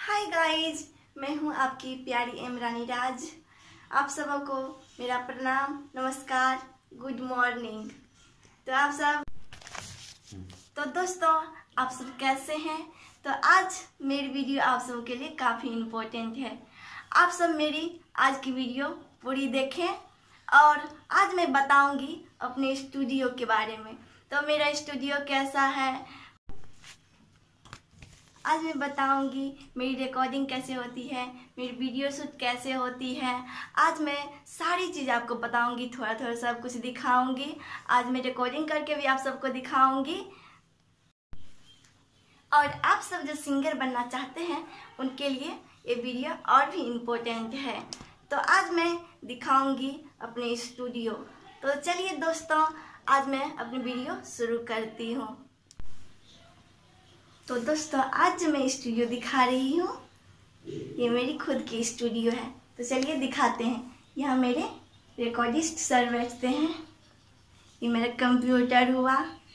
Hi guys, मैं हूं आपकी प्यारी इमरानी राज। आप सबों को मेरा प्रणाम, नमस्कार, गुड मॉर्निंग। तो दोस्तों, आप सब कैसे हैं? तो आज मेरी वीडियो आप सबों के लिए काफ़ी इम्पोर्टेंट है। आप सब मेरी आज की वीडियो पूरी देखें और आज मैं बताऊंगी अपने स्टूडियो के बारे में। तो मेरा स्टूडियो कैसा है, आज मैं बताऊंगी मेरी रिकॉर्डिंग कैसे होती है, मेरी वीडियो शूट कैसे होती है। आज मैं सारी चीज़ आपको बताऊंगी, थोड़ा थोड़ा सब कुछ दिखाऊंगी। आज मैं रिकॉर्डिंग करके भी आप सबको दिखाऊंगी। और आप सब जो सिंगर बनना चाहते हैं उनके लिए ये वीडियो और भी इम्पोर्टेंट है। तो आज मैं दिखाऊंगी अपने स्टूडियो। तो चलिए दोस्तों, आज मैं अपनी वीडियो शुरू करती हूँ। तो दोस्तों, आज मैं स्टूडियो दिखा रही हूँ, ये मेरी खुद की स्टूडियो है। तो चलिए दिखाते हैं। यहाँ मेरे रिकॉर्डिस्ट सर बैठते हैं, ये मेरा कंप्यूटर हुआ,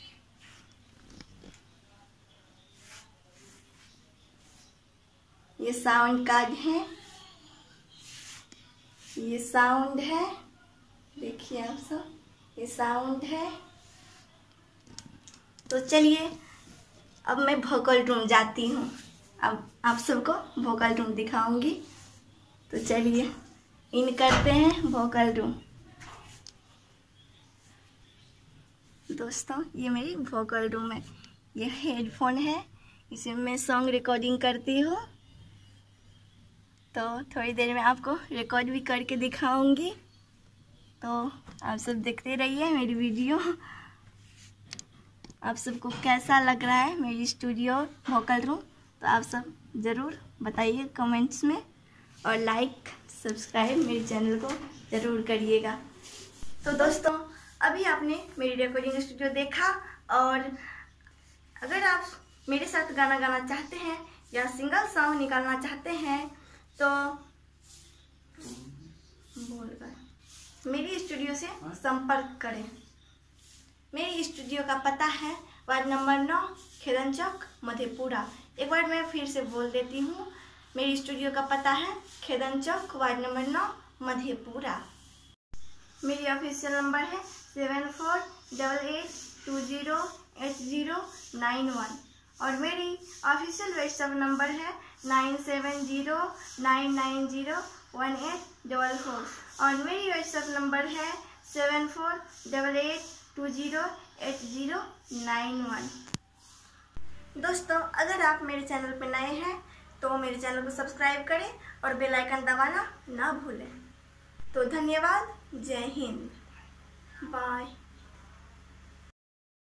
ये साउंड कार्ड है, ये साउंड है, देखिए आप सब, ये साउंड है। तो चलिए अब मैं वोकल रूम जाती हूँ, अब आप सबको वोकल रूम दिखाऊंगी। तो चलिए इन करते हैं वोकल रूम। दोस्तों, ये मेरी वोकल रूम है, ये हेडफोन है, इसे मैं सॉन्ग रिकॉर्डिंग करती हूँ। तो थोड़ी देर में आपको रिकॉर्ड भी करके दिखाऊंगी, तो आप सब देखते रहिए मेरी वीडियो। आप सबको कैसा लग रहा है मेरी स्टूडियो वोकल रूम, तो आप सब ज़रूर बताइए कमेंट्स में, और लाइक सब्सक्राइब मेरे चैनल को ज़रूर करिएगा। तो दोस्तों, अभी आपने मेरी रिकॉर्डिंग स्टूडियो देखा, और अगर आप मेरे साथ गाना गाना चाहते हैं या सिंगल सॉन्ग निकालना चाहते हैं तो मेरी स्टूडियो से संपर्क करें। मेरी स्टूडियो का पता है वार्ड नंबर 9, खेदन चौक, मधेपुरा। एक बार मैं फिर से बोल देती हूँ, मेरी स्टूडियो का पता है खेदन चौक, वार्ड नंबर 9, मधेपुरा। मेरी ऑफिशियल नंबर है 7488208091, और मेरी ऑफिशियल व्हाट्सएप नंबर है 9709901844, और मेरी व्हाट्सएप नंबर है 7488208091। दोस्तों, अगर आप मेरे चैनल पर नए हैं तो मेरे चैनल को सब्सक्राइब करें और बेल आइकन दबाना ना भूलें। तो धन्यवाद, जय हिंद, बाय।